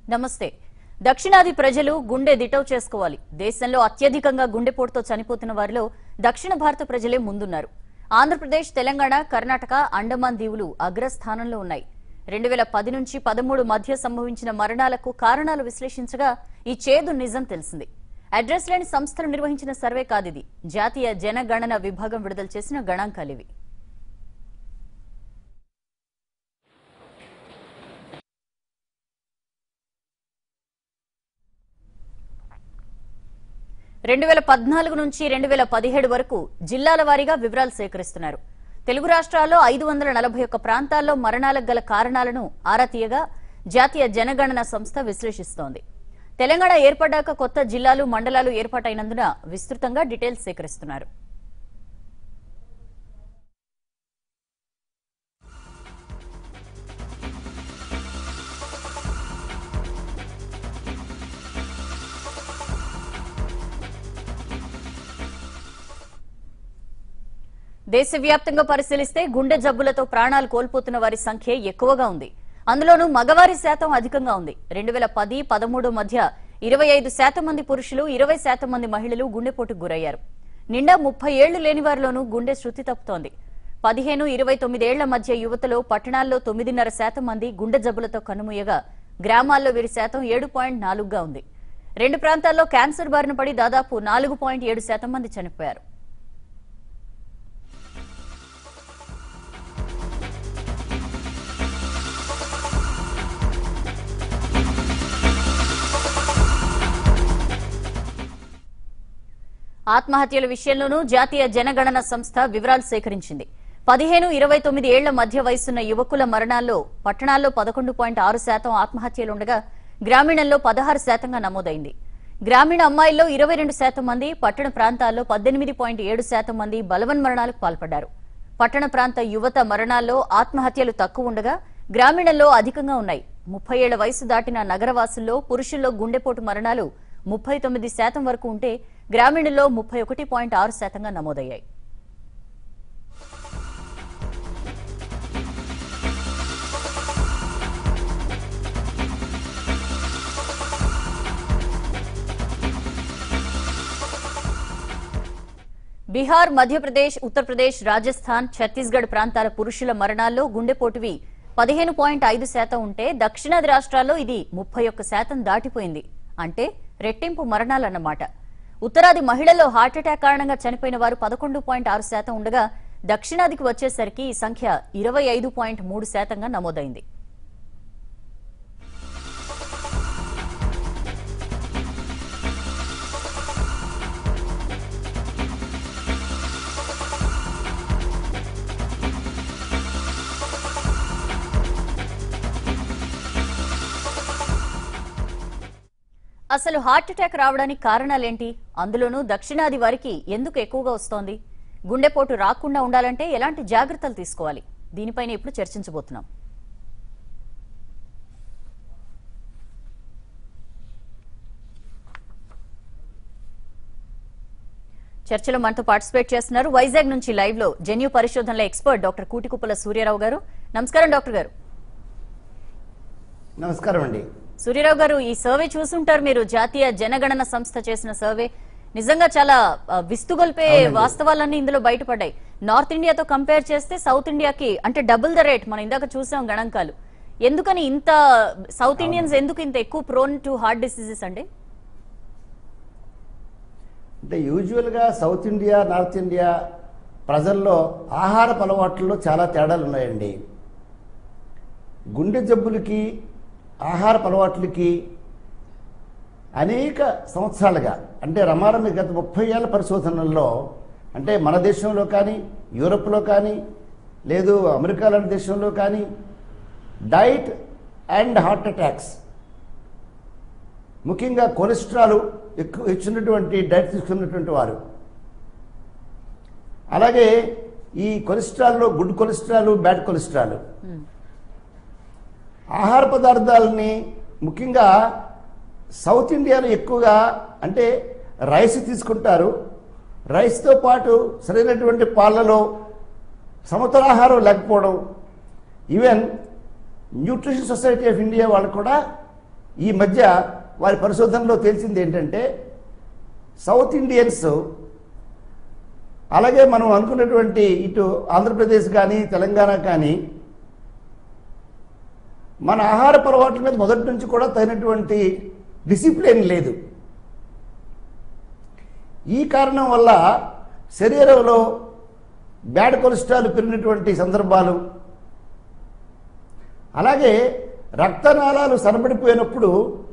నమస్తే. దక్షిణాది ప్రజలు గుండె దిటవు చేసుకోవాలి. దేశంలో అత్యధికంగా గుండెపోటుతో చనిపోతున్న వారిలో దక్షిణ భారత ప్రజలే ముందున్నారు. ఆంధ్రప్రదేశ్, తెలంగాణ, కర్ణాటక, అండమాన్ దీవులు అగ్రస్థానంలో ఉన్నాయి. 2010 నుంచి 13 మధ్య సంభవించిన మరణాలకు కారణాలు విశ్లేషించగా ఈ చేదు నిజం తెలిసింది. అడ్రస్ లేని సంస్థలు నిర్వహించిన సర్వే కాదిది. జాతీయ జనగణన విభాగం విడుదల చేసిన గణాంకాలివి. రెండు 2014 నుంచి 2017 వరకు జిల్లాల వారీగా వివరాలు సేకరిస్తున్నారు. తెలుగు రాష్ట్రాల్లో 541 ప్రాంతాల్లో మరణాలకు గల కారణాలను ఆరా తీయగా జాతీయ జనగణన సంస్థ విశ్లేషిస్తోంది. తెలంగాణ ఏర్పడ్డాక కొత్త జిల్లాలు, మండలాలు ఏర్పాటైనందున విస్తృతంగా డీటెయిల్స్ సేకరిస్తున్నారు. దేశవ్యాప్తంగా పరిశీలిస్తే గుండె జబ్బులతో ప్రాణాలు కోల్పోతున్న వారి సంఖ్య ఎక్కువగా ఉంది. అందులోనూ మగవారి శాతం అధికంగా ఉంది. 2010-13 మధ్య 25% మంది పురుషులు, 20% మంది మహిళలు గుండెపోటుకు గురయ్యారు. నిండా 30 ఏళ్లు లేని వారిలోనూ గుండె శృతి తప్పుతోంది. 15-29 ఏళ్ల మధ్య యువతలో పట్టణాల్లో 9.5% మంది గుండె జబ్బులతో కన్నుమూయగా గ్రామాల్లో వీరి శాతం 7.4గా ఉంది. 2 ప్రాంతాల్లో క్యాన్సర్ బారిన పడి దాదాపు 4.7% మంది చనిపోయారు. ఆత్మహత్యల విషయంలోనూ జాతీయ జనగణన సంస్థ వివరాలు సేకరించింది. 15-29 ఏళ్ల మధ్య వయసున్న యువకుల మరణాల్లో పట్టణాల్లో 11.6% ఆత్మహత్యలుండగా గ్రామీణంలో 16%గా నమోదైంది. గ్రామీణ అమ్మాయిల్లో 22% మంది, పట్టణ ప్రాంతాల్లో 18.7% మంది బలవన్మరణాలకు పాల్పడ్డారు. పట్టణ ప్రాంత యువత మరణాల్లో ఆత్మహత్యలు తక్కువ ఉండగా గ్రామీణంలో అధికంగా ఉన్నాయి. 30 ఏళ్ల వయసు దాటిన నగరవాసుల్లో పురుషుల్లో గుండెపోటు మరణాలు 39% వరకు ఉంటే గ్రామీణుల్లో 31.6%గా నమోదయ్యాయి. బీహార్, మధ్యప్రదేశ్, ఉత్తరప్రదేశ్, రాజస్థాన్, ఛత్తీస్గఢ్ ప్రాంతాల పురుషుల మరణాల్లో గుండెపోటువి 15.5% ఉంటే దక్షిణాది రాష్ట్రాల్లో ఇది 31% దాటిపోయింది. అంటే రెట్టింపు మరణాలన్నమాట. ఉత్తరాది మహిళల్లో హార్ట్అటాక్ కారణంగా చనిపోయిన వారు 11.6% ఉండగా దక్షిణాదికి వచ్చేసరికి ఈ సంఖ్య 25.3%గా నమోదైంది. అసలు హార్ట్అటాక్ రావడానికి కారణాలేంటి? అందులోనూ దక్షిణాది వారికి ఎందుకు ఎక్కువగా వస్తోంది? గుండెపోటు రాకుండా ఉండాలంటే ఎలాంటి జాగ్రత్తలు తీసుకోవాలి? దీనిపైన ఇప్పుడు చర్చించబోతున్నాం. చర్చలో మనతో పార్టిసిపేట్ చేస్తున్నారు వైజాగ్ నుంచి లైవ్ లో జన్యు పరిశోధనల ఎక్స్పర్ట్ డాక్టర్ కూటికుప్పల సూర్యారావు గారు. నమస్కారం డాక్టర్ గారు. నమస్కారం అండి. సూర్యారావు గారు, ఈ సర్వే చూసుంటారు మీరు, జాతీయ జనగణన సంస్థ చేసిన సర్వే. నిజంగా చాలా విస్తుగొల్పే వాస్తవాలన్నీ ఇందులో బయటపడ్డాయి. నార్త్ ఇండియాతో కంపేర్ చేస్తే సౌత్ ఇండియాకి అంటే డబుల్ ద రేట్. మనం ఇందాక చూసాం గణాంకాలు. ఎందుకని ఇంత సౌత్ ఇండియన్స్ ఎందుకు ఇంత ఎక్కువ ప్రోన్ టు హార్ట్ డిసీజెస్ అండి? అంటే యూజువల్గా సౌత్ ఇండియా, నార్త్ ఇండియా ప్రజల్లో ఆహార అలవాట్లలో చాలా తేడాలు ఉన్నాయండి. గుండె జబ్బులకి, ఆహార అలవాట్లకి అనేక సంవత్సరాలుగా అంటే రమారమి గత 30 ఏళ్ల పరిశోధనల్లో అంటే మన దేశంలో కానీ, యూరప్లో కానీ, లేదు అమెరికా లాంటి దేశంలో కానీ డైట్ అండ్ హార్ట్ అటాక్స్, ముఖ్యంగా కొలెస్ట్రాల్ ఎక్కువ ఇచ్చినటువంటి డైట్ తీసుకున్నటువంటి వారు, అలాగే ఈ కొలెస్ట్రాల్లో గుడ్ కొలెస్ట్రాల్, బ్యాడ్ కొలెస్ట్రాల్, ఆహార పదార్థాలని ముఖ్యంగా సౌత్ ఇండియాలో ఎక్కువగా అంటే రైస్ తీసుకుంటారు. రైస్తో పాటు సరైనటువంటి పాలలో సమతులాహారం లేకపోవడం, even nutrition society of India వాళ్ళు కూడా ఈ మధ్య వారి పరిశోధనలో తేల్చింది ఏంటంటే సౌత్ ఇండియన్స్, అలాగే మనం అనుకున్నటువంటి ఇటు ఆంధ్రప్రదేశ్ కానీ తెలంగాణ కానీ మన ఆహారపు అలవాట్ల మీద మొదటి నుంచి కూడా తగినటువంటి డిసిప్లిన్ లేదు. ఈ కారణం వల్ల శరీరంలో బ్యాడ్ కొలెస్ట్రాల్ పెరిగినటువంటి సందర్భాలు, అలాగే రక్తనాళాలు సన్నబడిపోయినప్పుడు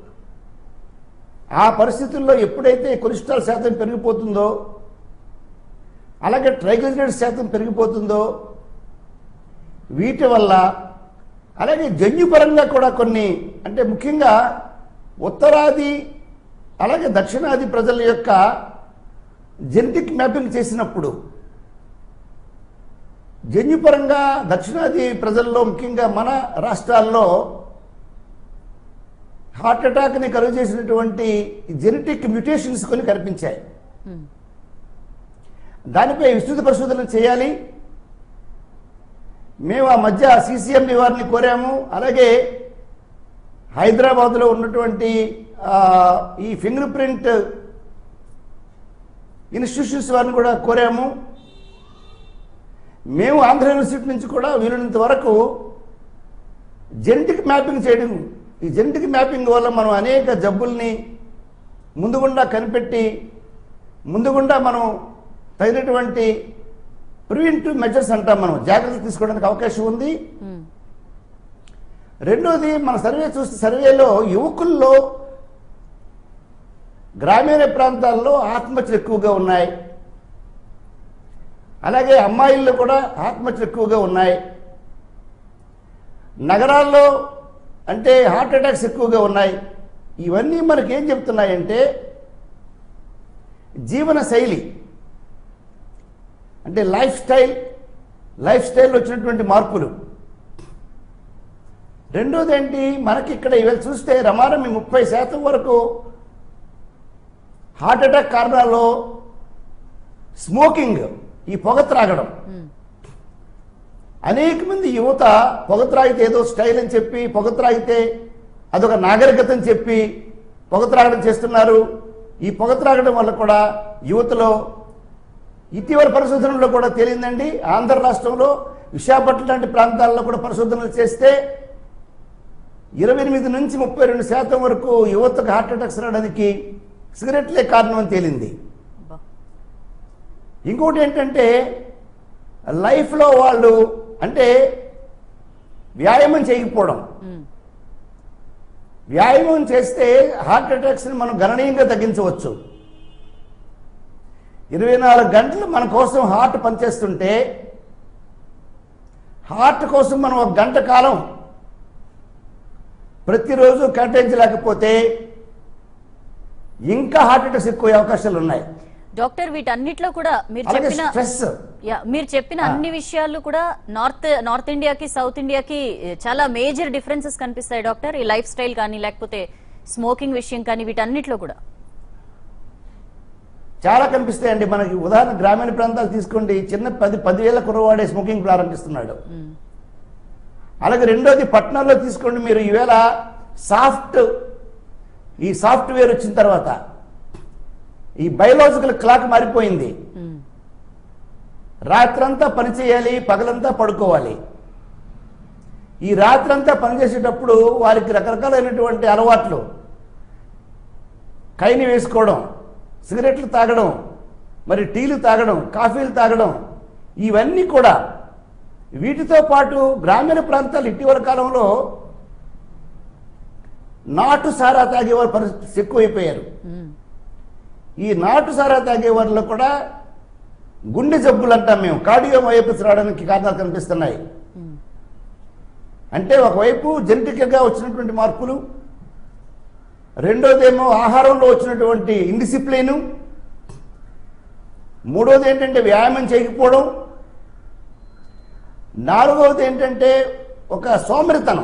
ఆ పరిస్థితుల్లో ఎప్పుడైతే కొలెస్ట్రాల్ శాతం పెరిగిపోతుందో, అలాగే ట్రైగ్లిజరైడ్స్ శాతం పెరిగిపోతుందో, వీటి వల్ల అలాగే జన్యుపరంగా కూడా కొన్ని, అంటే ముఖ్యంగా ఉత్తరాది అలాగే దక్షిణాది ప్రజల యొక్క జెనెటిక్ మ్యాపింగ్ చేసినప్పుడు జన్యుపరంగా దక్షిణాది ప్రజల్లో ముఖ్యంగా మన రాష్ట్రాల్లో హార్ట్ అటాక్ని కలుగు చేసినటువంటి జెనెటిక్ మ్యూటేషన్స్ కొన్ని కనిపించాయి. దానిపై విస్తృత పరిశోధన చేయాలి. మేము ఆ మధ్య సిసిఎండి వారిని కోరాము. అలాగే హైదరాబాద్లో ఉన్నటువంటి ఈ ఫింగర్ ప్రింట్ ఇన్స్టిట్యూషన్స్ వారిని కూడా కోరాము. మేము ఆంధ్ర యూనివర్సిటీ నుంచి కూడా వీలైనంత వరకు జెనెటిక్ మ్యాపింగ్ చేయడం, ఈ జెనెటిక్ మ్యాపింగ్ వల్ల మనం అనేక జబ్బుల్ని ముందుగుండా కనిపెట్టి ముందుగుండా మనం తగినటువంటి ప్రివెంటివ్ మెజర్స్ అంటాం, మనం జాగ్రత్తలు తీసుకోవడానికి అవకాశం ఉంది. రెండోది, మన సర్వేలో యువకుల్లో గ్రామీణ ప్రాంతాల్లో ఆత్మహత్యలు ఎక్కువగా ఉన్నాయి. అలాగే అమ్మాయిల్లో కూడా ఆత్మహత్యలు ఎక్కువగా ఉన్నాయి. నగరాల్లో అంటే హార్ట్ అటాక్స్ ఎక్కువగా ఉన్నాయి. ఇవన్నీ మనకి ఏం చెప్తున్నాయంటే జీవన శైలి, అంటే లైఫ్ స్టైల్ వచ్చినటువంటి మార్పులు. రెండోది ఏంటి, మనకి ఇక్కడ ఇవాళ చూస్తే రమారమి 30% వరకు హార్ట్ అటాక్ కారణాల్లో స్మోకింగ్, ఈ పొగ త్రాగడం. అనేక మంది యువత పొగ త్రాగితే ఏదో స్టైల్ అని చెప్పి, పొగ త్రాగితే అదొక నాగరికత అని చెప్పి పొగ త్రాగడం చేస్తున్నారు. ఈ పొగ త్రాగడం వల్ల కూడా యువతలో ఇటీవల పరిశోధనలో కూడా తేలిందండి. ఆంధ్ర రాష్ట్రంలో విశాఖపట్నం లాంటి ప్రాంతాల్లో కూడా పరిశోధనలు చేస్తే 28 నుంచి 32% వరకు యువతకు హార్ట్ అటాక్స్ రావడానికి సిగరెట్లే కారణం అని తేలింది. ఇంకోటి ఏంటంటే లైఫ్లో వాళ్ళు అంటే వ్యాయామం చేయకపోవడం. వ్యాయామం చేస్తే హార్ట్ అటాక్స్ని మనం గణనీయంగా తగ్గించవచ్చు. 24 గంటలు మన కోసం హార్ట్ పనిచేస్తుంటే హార్ట్ కోసం మనం 1 గంట కాలం ప్రతిరోజు కేటాయించలేకపోతే ఇంకా హార్ట్ అటాక్స్ ఎక్కువ అవకాశాలు ఉన్నాయి. డాక్టర్, వీటన్నిటిలో కూడా మీరు చెప్పిన అన్ని విషయాలు కూడా నార్త్ ఇండియాకి సౌత్ ఇండియాకి చాలా మేజర్ డిఫరెన్సెస్ కనిపిస్తాయి డాక్టర్. ఈ లైఫ్ స్టైల్ కానీ లేకపోతే స్మోకింగ్ విషయం కానీ వీటన్నిటిలో కూడా చాలా కనిపిస్తాయండి. మనకి ఉదాహరణ గ్రామీణ ప్రాంతాలు తీసుకోండి, చిన్న 10 ఏళ్ల కుర్రవాడే స్మోకింగ్ ప్రారంభిస్తున్నాడు. అలాగే రెండోది పట్టణాల్లో తీసుకోండి మీరు, ఈవేళ ఈ సాఫ్ట్వేర్ వచ్చిన తర్వాత ఈ బయోలాజికల్ క్లాక్ మారిపోయింది. రాత్రంతా పని చేయాలి, పగలంతా పడుకోవాలి. ఈ రాత్రంతా పనిచేసేటప్పుడు వారికి రకరకాలైనటువంటి అలవాట్లు, కైని వేసుకోవడం, సిగరెట్లు తాగడం, మరి టీలు తాగడం, కాఫీలు తాగడం, ఇవన్నీ కూడా. వీటితో పాటు గ్రామీణ ప్రాంతాలు ఇటీవల కాలంలో నాటు సారా తాగేవారు పరిస్థితి ఎక్కువైపోయారు. ఈ నాటు సారా తాగేవారిలో కూడా గుండె జబ్బులు అంటాం మేము, కార్డియోమయోపతి రావడానికి కారణాలు కనిపిస్తున్నాయి. అంటే ఒకవైపు జెనెటిక్గా వచ్చినటువంటి మార్పులు, రెండోదేమో ఆహారంలో వచ్చినటువంటి ఇండిసిప్లిను, మూడోది ఏంటంటే వ్యాయామం చేయకపోవడం, నాలుగవది ఏంటంటే ఒక సోమరితనం.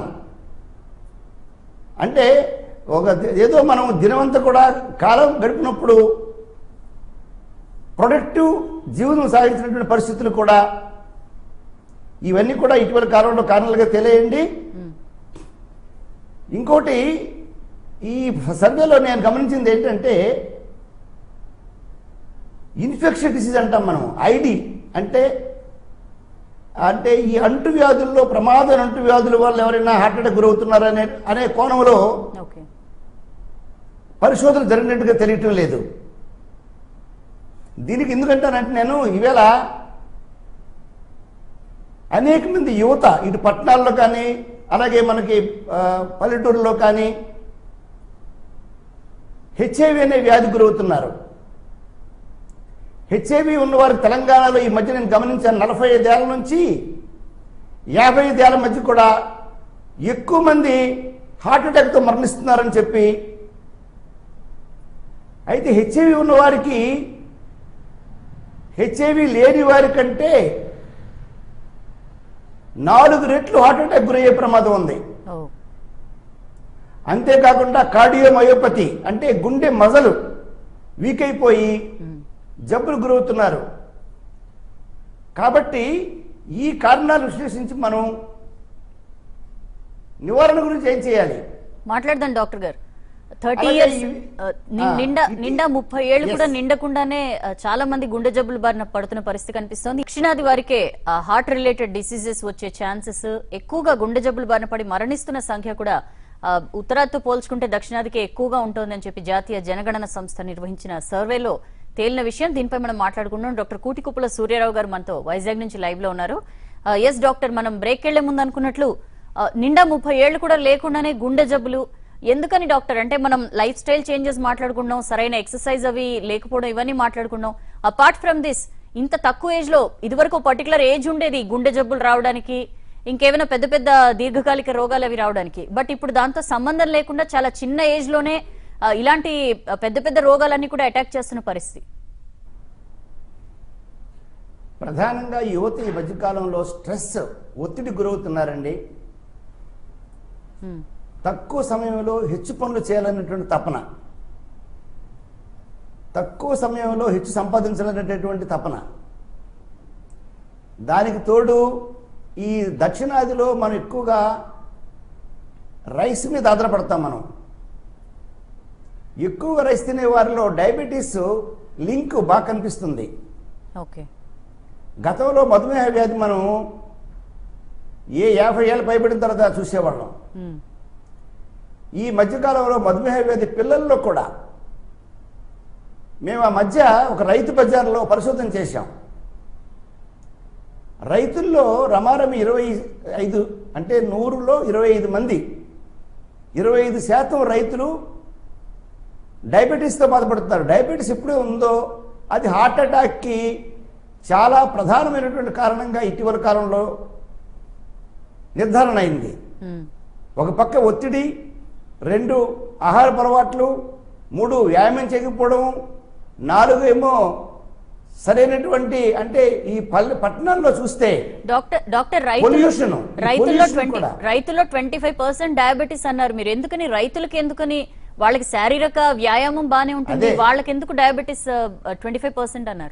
అంటే ఏదో మనం దినమంతా కూడా కాలం గడిపినప్పుడు ప్రొడక్టివ్ జీవనం సాగించినటువంటి పరిస్థితులు కూడా, ఇవన్నీ కూడా ఇటీవల కాలంలో కారణాలుగా తెలియండి. ఇంకోటి ఈ సర్వేలో నేను గమనించింది ఏంటంటే ఇన్ఫెక్షన్ డిసీజ్ అంటాం మనం, ఐడి అంటే అంటే ఈ అంటువ్యాధుల్లో ప్రమాదం అంటువ్యాధుల వల్ల ఎవరైనా హార్ట్ అటాక్ గురవుతున్నారనే అనే కోణంలో పరిశోధన జరిగినట్టుగా తెలియటం లేదు. దీనికి ఎందుకంటానంటే నేను ఈవేళ అనేక మంది యువత ఇటు పట్టణాల్లో కానీ అలాగే మనకి పల్లెటూరులో కానీ హెచ్ఐవి అనే వ్యాధి గురవుతున్నారు. హెచ్ఐవి ఉన్నవారు తెలంగాణలో ఈ మధ్య నేను గమనించాను 45 ఏళ్ల నుంచి 55 ఏళ్ల మధ్య కూడా ఎక్కువ మంది హార్ట్ అటాక్తో మరణిస్తున్నారని చెప్పి, అయితే హెచ్ఐవి ఉన్నవారికి హెచ్ఐవి లేని వారి కంటే 4 రెట్లు హార్ట్ అటాక్ గురయ్యే ప్రమాదం ఉంది. అంతేకాకుండా కార్డియోమయోపతి అంటే గుండె మజలు వీక్ అయిపోయి జబ్బులు గురవుతున్నారు. కాబట్టి ఈ కారణాలు విశ్లేషించి మనం నివారణ గురించి ఏం చేయాలి మాట్లాడదాం డాక్టర్ గారు. 30 years నిండా 30 ఏళ్ళు కూడా నిండకుండానే చాలా మంది గుండె జబ్బులు బారిన పడుతున్న పరిస్థితి కనిపిస్తోంది. దక్షిణాది వారికే హార్ట్ రిలేటెడ్ డిసీజెస్ వచ్చే ఛాన్సెస్ ఎక్కువగా, గుండె జబ్బులు బారిన పడి మరణిస్తున్న సంఖ్య కూడా ఉత్తరాదితో పోల్చుకుంటే దక్షిణాదికే ఎక్కువగా ఉంటోందని చెప్పి జాతీయ జనగణన సంస్థ నిర్వహించిన సర్వేలో తేలిన విషయం. దీనిపై మనం మాట్లాడుకుంటున్నాం. డాక్టర్ కూటికుప్పల సూర్యారావు గారు మనతో వైజాగ్ నుంచి లైవ్ లో ఉన్నారు. ఎస్ డాక్టర్, మనం బ్రేక్ వెళ్లే ముందు అనుకున్నట్లు నిండా 30 ఏళ్లు కూడా లేకుండానే గుండె జబ్బులు ఎందుకని డాక్టర్? అంటే మనం లైఫ్ స్టైల్ చేంజెస్ మాట్లాడుకున్నాం, సరైన ఎక్సర్సైజ్ అవి లేకపోవడం, ఇవన్నీ మాట్లాడుకున్నాం. అపార్ట్ ఫ్రమ్ దిస్, ఇంత తక్కువ ఏజ్ లో ఇదివరకు పర్టికులర్ ఏజ్ ఉండేది గుండె జబ్బులు రావడానికి, ఇంకేమైనా పెద్ద పెద్ద దీర్ఘకాలిక రోగాలు అవి రావడానికి. బట్ ఇప్పుడు దాంతో సంబంధం లేకుండా చాలా చిన్న ఏజ్ లోనే ఇలాంటి పెద్ద పెద్ద రోగాలన్నీ కూడా అటాక్ చేస్తున్న పరిస్థితి. ప్రధానంగా యువత ఈ మధ్యకాలంలో స్ట్రెస్, ఒత్తిడి గురవుతున్నారండి. తక్కువ సమయంలో హెచ్చు పనులు చేయాలనేటువంటి తపన, తక్కువ సమయంలో హెచ్చు సంపాదించాలనేటటువంటి తపన, దానికి తోడు ఈ దక్షిణాదిలో మనం ఎక్కువగా రైస్ మీద ఆధారపడతాం. మనం ఎక్కువగా రైస్ తినే వారిలో డయాబెటీస్ లింక్ బాగా కనిపిస్తుంది. ఓకే, గతంలో మధుమేహ వ్యాధి మనం 50 ఏళ్ళు పైబడిన తర్వాత చూసేవాళ్ళం. ఈ మధ్యకాలంలో మధుమేహ వ్యాధి పిల్లల్లో కూడా. మేము ఆ మధ్య ఒక రైతు బజార్లో పరిశోధన చేశాం. రైతుల్లో రమారమి 25 అంటే 100లో 25 మంది, 25% రైతులు డయాబెటీస్తో బాధపడుతున్నారు. డయాబెటీస్ ఎప్పుడే ఉందో అది హార్ట్ అటాక్కి చాలా ప్రధానమైనటువంటి కారణంగా ఇటీవల కాలంలో నిర్ధారణ అయింది. ఒక పక్క ఒత్తిడి, 2 ఆహారపు అలవాట్లు, 3 వ్యాయామం చేయకపోవడం, 4 ఏమో సరైనటువంటి అంటే ఈ పట్టణాల్లో చూస్తే డాక్టర్ రైతుల్లో 25% డయాబెటీస్ అన్నారు మీరు. ఎందుకని రైతులకి, ఎందుకని వాళ్ళకి శారీరక వ్యాయామం బానే ఉంటుంది, వాళ్ళకి ఎందుకు డయాబెటీస్ 25% అన్నారు?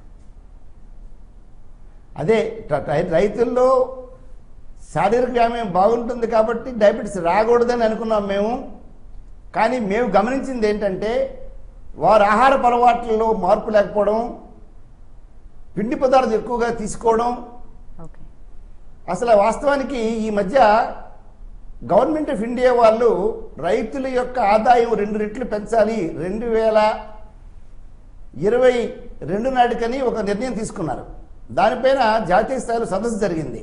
అదే రైతుల్లో శారీరక వ్యాయామం బాగుంటుంది కాబట్టి డయాబెటీస్ రాకూడదని అనుకున్నాం మేము. కానీ మేము గమనించింది ఏంటంటే వారి ఆహారపు అలవాట్లలో మార్పు లేకపోవడం, పిండి పదార్థాలు ఎక్కువగా తీసుకోవడం. అసలు వాస్తవానికి ఈ మధ్య గవర్నమెంట్ ఆఫ్ ఇండియా వాళ్ళు రైతుల యొక్క ఆదాయం 2 రెట్లు పెంచాలి 2022 నాటికని ఒక నిర్ణయం తీసుకున్నారు. దానిపైన జాతీయ స్థాయిలో సదస్సు జరిగింది.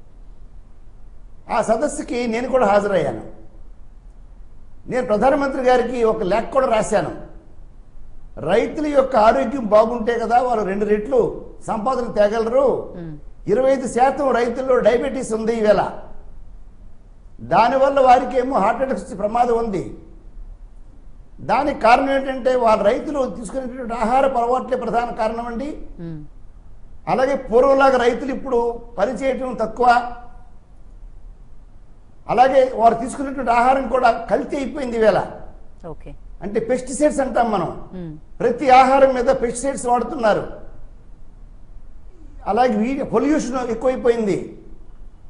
ఆ సదస్సుకి నేను కూడా హాజరయ్యాను. నేను ప్రధానమంత్రి గారికి ఒక లేఖ కూడా రాశాను. రైతుల యొక్క ఆరోగ్యం బాగుంటే కదా వాళ్ళు 2 రెట్లు సంపాదన తేగలరు. 25% రైతుల్లో డయాబెటీస్ ఉంది ఈవేళ. దానివల్ల వారికి ఏమో హార్ట్ అటాక్ వచ్చే ప్రమాదం ఉంది. దానికి కారణం ఏంటంటే వాళ్ళ రైతులు తీసుకునేటువంటి ఆహారపు అలవాట్లే ప్రధాన కారణం అండి. అలాగే పూర్వంలాగా రైతులు ఇప్పుడు పని చేయటం తక్కువ. అలాగే వారు తీసుకునేటువంటి ఆహారం కూడా కల్తీ అయిపోయింది ఈవేళ. అంటే పెస్టిసైడ్స్ అంటాం మనం. ప్రతి ఆహారం మీద పెస్టిసైడ్స్ వాడుతున్నారు. అలాగే పొల్యూషన్ ఎక్కువైపోయింది.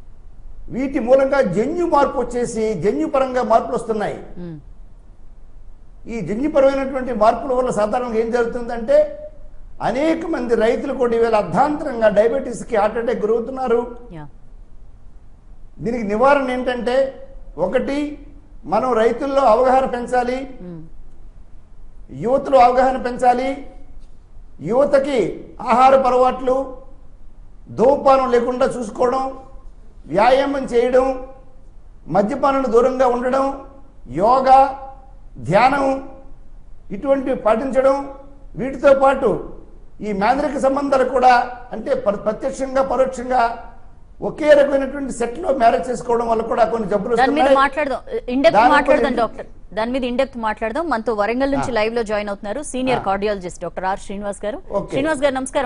వీటి మూలంగా జన్యు మార్పు వచ్చేసి జన్యుపరంగా మార్పులు వస్తున్నాయి. ఈ జన్యుపరమైనటువంటి మార్పుల వల్ల సాధారణంగా ఏం జరుగుతుందంటే అనేక మంది రైతులు కూడా ఈవేళ అర్ధాంతరంగా డయాబెటీస్కి హార్ట్ అటాక్ గురవుతున్నారు. దీనికి నివారణ ఏంటంటే ఒకటి, మనం రైతుల్లో అవగాహన పెంచాలి, యువతలో అవగాహన పెంచాలి. యువతకి ఆహారపు అలవాట్లు, ధూమపానం లేకుండా చూసుకోవడం, వ్యాయామం చేయడం, మద్యపానం దూరంగా ఉండడం, యోగా, ధ్యానం ఇటువంటివి పాటించడం. వీటితో పాటు ఈ మేనరిక సంబంధాలు కూడా అంటే ప్రత్యక్షంగా పరోక్షంగా ఒకే రకమైనటువంటి సెట్ లో మ్యారేజ్ చేసుకోవడం వల్ల కూడా కొన్ని జబ్బులు దాని మీద మాట్లాడదాం డాక్టర్. దాని మీద ఇండెప్త్ మాట్లాడదాం. మనతో వరంగల్ నుంచి లైవ్ లో జాయిన్ అవుతున్నారు senior cardiologist doctor R Srinivas గారు. శ్రీనివాస్ గారు నమస్కారం.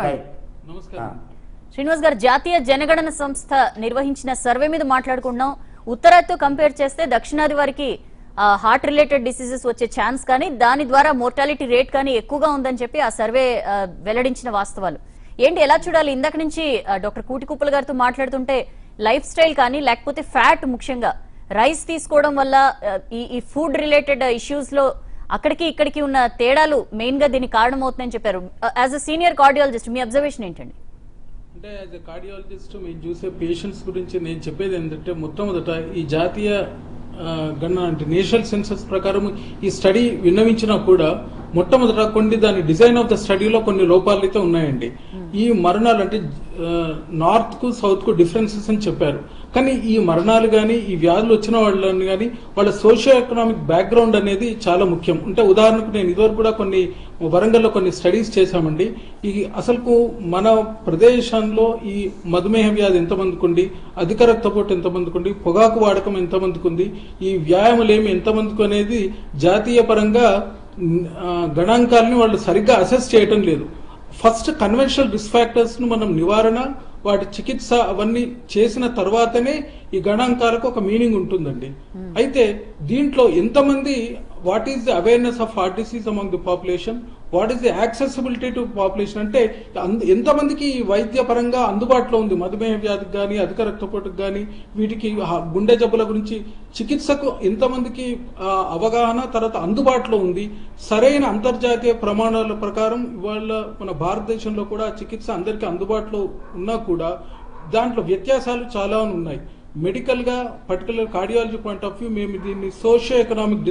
శ్రీనివాస్ గారు, జాతీయ జనగణన సంస్థ నిర్వహించిన సర్వే మీద మాట్లాడుకుంటున్నాం. ఉత్తరాదితో కంపేర్ చేస్తే దక్షిణాది వారికి హార్ట్ రిలేటెడ్ డిసీజెస్ వచ్చే ఛాన్స్ కానీ దాని ద్వారా మోర్టాలిటీ రేట్ కానీ ఎక్కువగా ఉందని చెప్పి ఆ సర్వే వెల్లడించిన వాస్తవాలు ఏంటి, ఎలా చూడాలి? ఇందాక నుంచి డాక్టర్ కూటికుప్పల గారితో మాట్లాడుతుంటే లైఫ్ స్టైల్ కానీ లేకపోతే ఫ్యాట్, ముఖ్యంగా రైస్ తీసుకోవడం వల్ల ఈ ఫుడ్ రిలేటెడ్ ఇష్యూస్ లో అక్కడికి ఇక్కడికి ఉన్న తేడాలు మెయిన్ గా దీనికి కారణం అవుతుందని చెప్పారు. యాజ్ అ సీనియర్ కార్డియాలజిస్ట్ మీ అబ్జర్వేషన్ ఏంటండి? అంటే యాజ్ ఎ కార్డియాలజిస్ట్ మేము చూసే పేషెంట్స్ గురించి నేను చెప్పేది ఏంటంటే, మొట్టమొదట ఈ జాతీయ గణన అంటే నేషనల్ సెన్సస్ ప్రకారం ఈ స్టడీ విన్నవించినా కూడా మొట్టమొదట కొన్ని దాని డిజైన్ ఆఫ్ ద స్టడీలో కొన్ని లోపాలు అయితే ఉన్నాయండి. ఈ మరణాలు అంటే నార్త్ కు సౌత్ కు డిఫరెన్సెస్ అని చెప్పారు, కానీ ఈ మరణాలు కానీ ఈ వ్యాధులు వచ్చిన వాళ్ళని కానీ వాళ్ళ సోషియో ఎకనామిక్ బ్యాక్గ్రౌండ్ అనేది చాలా ముఖ్యం. అంటే ఉదాహరణకు నేను ఇదివరకు కూడా కొన్ని వరంగల్లో కొన్ని స్టడీస్ చేశామండి. ఈ అసలుకు మన ప్రదేశంలో ఈ మధుమేహ వ్యాధి ఎంతమందికి ఉంది, అధిక రక్తపోటు ఎంతమందికి ఉంది, పొగాకు వాడకం ఎంతమందికి ఉంది, ఈ వ్యాయామలేమి ఎంతమందికి అనేది జాతీయ పరంగా గణాంకాలని వాళ్ళు సరిగ్గా అసెస్ చేయటం లేదు. ఫస్ట్ కన్వెన్షనల్ రిస్క్ ఫ్యాక్టర్స్ ను మనం నివారణ, వాటి చికిత్స అవన్నీ చేసిన తర్వాతనే ఈ గణాంకాలకు ఒక మీనింగ్ ఉంటుందండి. అయితే దీంట్లో ఎంతమంది, what is the awareness of heart disease among the population, what is the accessibility to population, అంటే ఎంతమందికి వైద్య పరంగా అందుబాటులో ఉంది, మధుమేహ వ్యాధికి కానీ అధిక రక్తపోటుకు కానీ వీటికి గుండె జబ్బుల గురించి చికిత్సకు ఎంతమందికి అవగాహన తర్వాత అందుబాటులో ఉంది. సరైన అంతర్జాతీయ ప్రమాణాల ప్రకారం ఇవాళ మన భారతదేశంలో కూడా చికిత్స అందరికీ అందుబాటులో ఉన్నా కూడా దాంట్లో వ్యత్యాసాలు చాలా ఉన్నాయి. మెడికల్ గా particular cardiology point of view మేము దీన్ని సోషియో ఎకనామిక్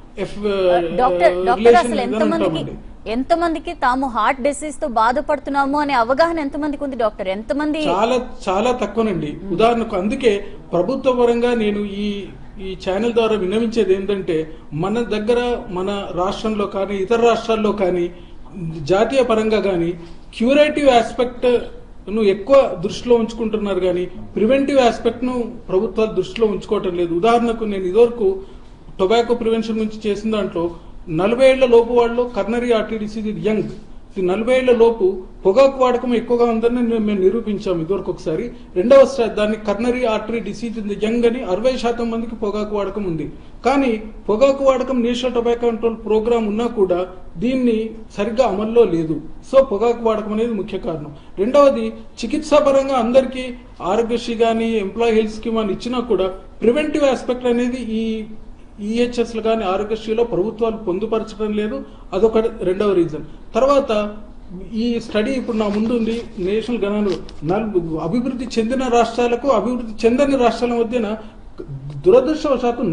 ఎంతమందికి తాము హార్ట్ డిసీజ్ తో బాధపడుతున్నాము అనే అవగాహన ఎంతమందికి ఉంది డాక్టర్? ఎంతమంది? చాలా చాలా తక్కువనండి. ఉదాహరణకు అందుకే ప్రభుత్వ పరంగా నేను ఈ ఛానల్ ద్వారా విన్నవించేది ఏంటంటే, మన దగ్గర మన రాష్ట్రంలో కానీ ఇతర రాష్ట్రాల్లో కానీ జాతీయ పరంగా కానీ క్యూరేటివ్ ఆస్పెక్ట్ ను ఎక్కువ దృష్టిలో ఉంచుకుంటున్నారు కానీ ప్రివెంటివ్ ఆస్పెక్ట్ ను ప్రభుత్వాలు దృష్టిలో ఉంచుకోవటం లేదు. ఉదాహరణకు నేను ఇదివరకు టొబాకో ప్రివెన్షన్ గురించి చేసిన దాంట్లో 40 ఏళ్ల లోపు వాళ్ళు కర్నరీ ఆర్టరీ డిసీజ్ యంగ్, 40 ఏళ్ల లోపు పొగాకు వాడకం ఎక్కువగా ఉందని మేము నిరూపించాము ఇదివరకు ఒకసారి. రెండవ దాన్ని కర్నరీ ఆర్టరీ డిసీజ్ యంగ్ అని 60% మందికి పొగాకు వాడకం ఉంది. కానీ పొగాకు వాడకం నేషనల్ టొబాకో కంట్రోల్ ప్రోగ్రామ్ ఉన్నా కూడా దీన్ని సరిగ్గా అమల్లో లేదు. సో పొగాకు వాడకం అనేది ముఖ్య కారణం. రెండవది చికిత్సా పరంగా అందరికీ ఆరోగ్యశ్రీ కానీ ఎంప్లాయీ హెల్త్ స్కీమ్ అని ఇచ్చినా కూడా ప్రివెంటివ్ ఆస్పెక్ట్ అనేది ఈ ఈహెచ్ఎస్లు కానీ ఆరోగ్యశ్రీలో ప్రభుత్వాలు పొందుపరచడం లేదు. అదొక రెండవ రీజన్. తర్వాత ఈ స్టడీ ఇప్పుడు నా ముందు ఉంది, నేషనల్ గణన అభివృద్ధి చెందిన రాష్ట్రాలకు అభివృద్ధి చెందని రాష్ట్రాల మధ్యన దురదృష్టవశాత్తు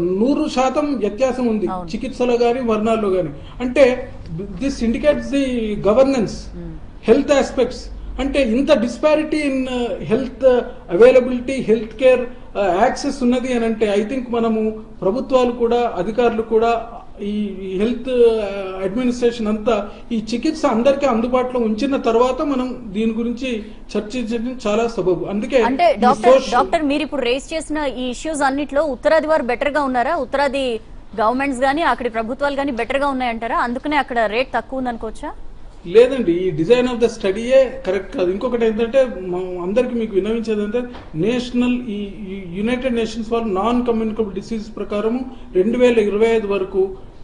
100% వ్యత్యాసం ఉంది చికిత్సలో గాని మరణాల్లో గాని. అంటే this indicates the governance, health aspects. అంటే ఇంత disparity in health availability, health care access ఉన్నది అని అంటే ఐ థింక్ మనము ప్రభుత్వాలు కూడా అధికారులు కూడా ఈ హెల్త్ అడ్మినిస్ట్రేషన్ అంతా ఈ చికిత్స అందరికీ అందుబాటులో ఉంచిన తర్వాత మనం దీని గురించి చర్చించడం చాలా సబబు. అందుకే అంటే డాక్టర్ మీరు ఇప్పుడు రేస్ చేసిన ఈ ఇష్యూస్ అన్నిట్లో ఉత్తరాది వారు బెటర్ గా ఉన్నారా? ఉత్తరాది గవర్నమెంట్స్ గానీ అక్కడి ప్రభుత్వాలు గానీ బెటర్ గా ఉన్నాయంటారా? అందుకనే అక్కడ రేట్ తక్కువ ఉంది అనుకోవచ్చా? లేదండి, ఈ డిజైన్ ఆఫ్ ద స్టడీయే కరెక్ట్ కాదు. ఇంకొకటి ఏంటంటే అందరికి మీకు విన్నవించేది అంటే నేషనల్ ఈ యునైటెడ్ నేషన్స్ వాళ్ళు నాన్ కమ్యూనికబుల్ డిసీజ్ ప్రకారం 2025 వరకు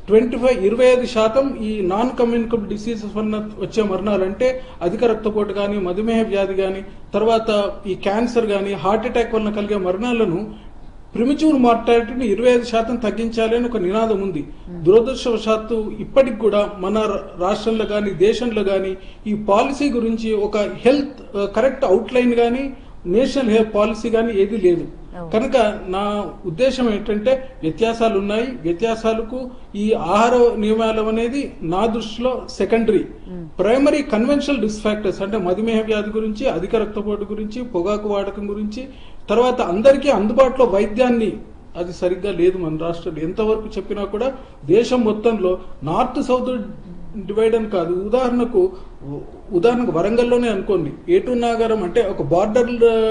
25% ఈ నాన్ కమ్యూనికబుల్ డిసీజెస్ వలన వచ్చే మరణాలు అంటే అధిక రక్తపోటు కానీ మధుమేహ వ్యాధి కానీ తర్వాత ఈ క్యాన్సర్ కానీ హార్ట్ అటాక్ వలన కలిగే మరణాలను ప్రిమిచ్యూర్ మార్టాలిటీని 25% తగ్గించాలి అని ఒక నినాదం ఉంది. దురదృష్టవశాత్తు ఇప్పటికి కూడా మన రాష్ట్రంలో కానీ దేశంలో కానీ ఈ పాలసీ గురించి ఒక హెల్త్ కరెక్ట్ అవుట్లైన్ కానీ నేషనల్ హెల్త్ పాలసీ కానీ ఏది లేదు. కనుక నా ఉద్దేశం ఏంటంటే వ్యత్యాసాలు ఉన్నాయి, వ్యత్యాసాలకు ఈ ఆహార నియమాలు అనేది నా దృష్టిలో secondary. Primary conventional risk factors అంటే మధుమేహ వ్యాధి గురించి, అధిక రక్తపోటు గురించి, పొగాకు వాడకం గురించి, తర్వాత అందరికీ అందుబాటులో వైద్యాన్ని అది సరిగ్గా లేదు మన రాష్ట్రంలో. ఎంతవరకు చెప్పినా కూడా దేశం మొత్తంలో నార్త్ సౌత్ డివైడ్ అని కాదు. ఉదాహరణకు వరంగల్లోనే అనుకోండి, ఏటూరు నాగారం అంటే ఒక బార్డర్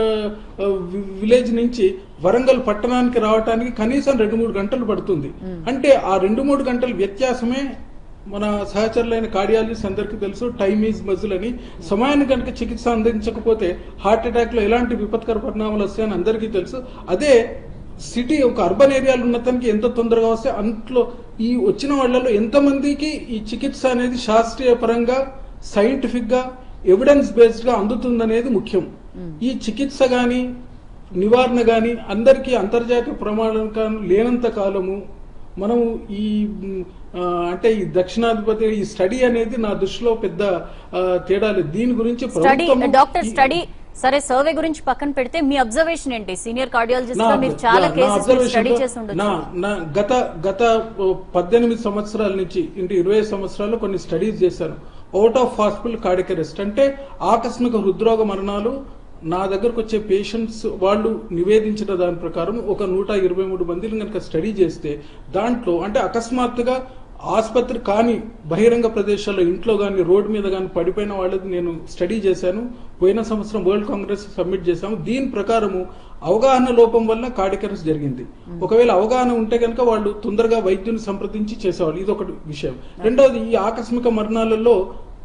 విలేజ్ నుంచి వరంగల్ పట్టణానికి రావడానికి కనీసం 2-3 గంటలు పడుతుంది. అంటే ఆ 2-3 గంటల వ్యత్యాసమే మన సహచరులైన కార్డియాలజిస్ట్ అందరికీ తెలుసు, టైమ్ ఈజ్ మజిల్ అని. సమయానికి కనుక చికిత్స అందించకపోతే హార్ట్ అటాక్ లో ఎలాంటి విపత్కర పరిణామాలు వస్తాయని అందరికీ తెలుసు. అదే సిటీ ఒక అర్బన్ ఏరియాలో ఉన్నతనికి ఎంత తొందరగా వస్తే అంతలో ఈ వచ్చిన వాళ్ళలో ఎంతమందికి ఈ చికిత్స అనేది శాస్త్రీయ పరంగా సైంటిఫిక్ గా ఎవిడెన్స్ బేస్డ్ గా అందుతుందనేది ముఖ్యం. ఈ చికిత్స గాని నివారణ గాని అందరికీ అంతర్జాతీయ ప్రమాణాలు లేనంత కాలము మనము ఈ అంటే ఈ దక్షిణాధిపతి ఈ స్టడీ అనేది నా దృష్టిలో పెద్ద తేడా లేదు. దీని గురించి డాక్టర్ స్టడీ సరే సర్వే గురించి పక్కన పెడితే మీ అబ్జర్వేషన్ ఏంటి? సీనియర్ కార్డియాలజిస్ట్ గా మీరు చాలా కేసెస్ స్టడీ చేసి ఉండొచ్చు. గత 18 సంవత్సరాల నుంచి ఇంటి 20 సంవత్సరాలు కొన్ని స్టడీస్ చేశాను. Out of hospital cardiac arrest అంటే ఆకస్మిక హృద్రోగ మరణాలు నా దగ్గరకు వచ్చే పేషెంట్స్ వాళ్ళు నివేదించిన దాని ప్రకారం ఒక 123 మందిని కనుక స్టడీ చేస్తే దాంట్లో అంటే అకస్మాత్తుగా ఆసుపత్రి కానీ బహిరంగ ప్రదేశాల్లో ఇంట్లో కానీ రోడ్డు మీద కానీ పడిపోయిన వాళ్ళది నేను స్టడీ చేశాను. పోయిన సంవత్సరం వరల్డ్ కాంగ్రెస్ సబ్మిట్ చేశాము. దీని ప్రకారము అవగాహన లోపం వల్ల కార్డియాక్ అరెస్ట్ జరిగింది. ఒకవేళ అవగాహన ఉంటే కనుక వాళ్ళు తొందరగా వైద్యుని సంప్రదించి చేసేవాళ్ళు. ఇది ఒక విషయం. రెండవది ఈ ఆకస్మిక మరణాలలో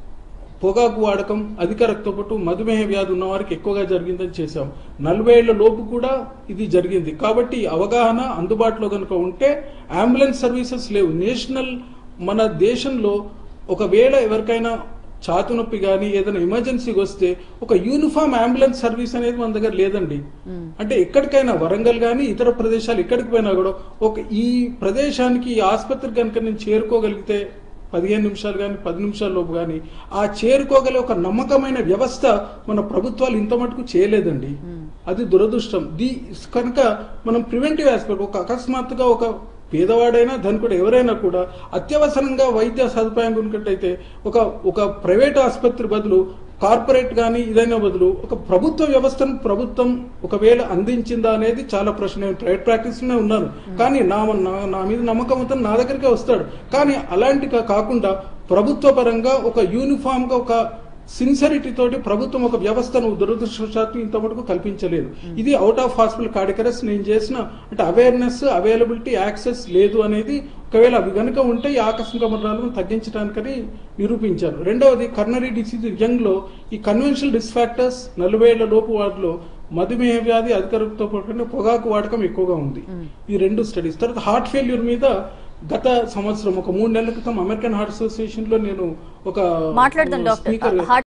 పొగాకు వాడకం, అధిక రక్తపోటు, మధుమేహ వ్యాధి ఉన్న వారికి ఎక్కువగా జరిగిందని చేశాం. 40 ఏళ్ల లోపు కూడా ఇది జరిగింది. కాబట్టి అవగాహన అందుబాటులో కనుక ఉంటే అంబులెన్స్ సర్వీసెస్ లేవు. నేషనల్ మన దేశంలో ఒకవేళ ఎవరికైనా ఛాతీ నొప్పి కానీ ఏదైనా ఎమర్జెన్సీకి వస్తే ఒక యూనిఫామ్ అంబులెన్స్ సర్వీస్ అనేది మన దగ్గర లేదండి. అంటే ఎక్కడికైనా వరంగల్ కానీ ఇతర ప్రదేశాలు ఎక్కడికి పోయినా కూడా ఈ ప్రదేశానికి ఈ ఆసుపత్రి కనుక నేను చేరుకోగలిగితే 15 నిమిషాలు కానీ 10 నిమిషాల లోపు కానీ ఆ చేరుకోగల ఒక నమ్మకమైన వ్యవస్థ మన ప్రభుత్వాలు ఇంత మటుకు చేయలేదండి. అది దురదృష్టం. కనుక మనం ప్రివెంటివ్ ఆస్పెక్ట్ ఒక అకస్మాత్తుగా ఒక పేదవాడైనా ధనికుడు ఎవరైనా కూడా అత్యవసరంగా వైద్య సదుపాయం కొనుక్కట్టయితే ఒక ప్రైవేట్ ఆసుపత్రి బదులు కార్పొరేట్ కానీ ఇదైనా బదులు ఒక ప్రభుత్వ వ్యవస్థను ప్రభుత్వం ఒకవేళ అందించిందా అనేది చాలా ప్రశ్న. నేను ప్రైవేట్ ప్రాక్టీస్ లోనే ఉన్నాను కానీ నా మీద నమ్మకం అవుతాను నా దగ్గరికే వస్తాడు. కానీ అలాంటి కాకుండా ప్రభుత్వ పరంగా ఒక యూనిఫామ్ గా ఒక సిన్సిరిటీ తోటి ప్రభుత్వం ఒక వ్యవస్థను దురదృష్టవశాత్తు ఇంత మటుకు కల్పించలేదు. ఇది out of hospital cardiac arrest నేను చేసిన అంటే అవేర్నెస్, అవైలబిలిటీ, యాక్సెస్ లేదు అనేది. ఒకవేళ అవి కనుక ఉంటే ఈ ఆకస్మిక మరణాలను తగ్గించడానికని నిరూపించారు. రెండవది కర్నరీ డిసీజ్ యంగ్ లో ఈ కన్వెన్షనల్ రిస్క్ ఫ్యాక్టర్స్ 40 ఏళ్ల లోపు వాటిలో మధుమేహ వ్యాధి, అధిక రక్తపోటు, పొగాకు వాడకం ఎక్కువగా ఉంది. ఈ 2 స్టడీస్. తర్వాత హార్ట్ ఫెయిల్యూర్ మీద గత సంవత్సరం ఒక 3 నెలల క్రితం అమెరికన్ హార్ట్ అసోసియేషన్ లో నేను ఒక స్పీకర్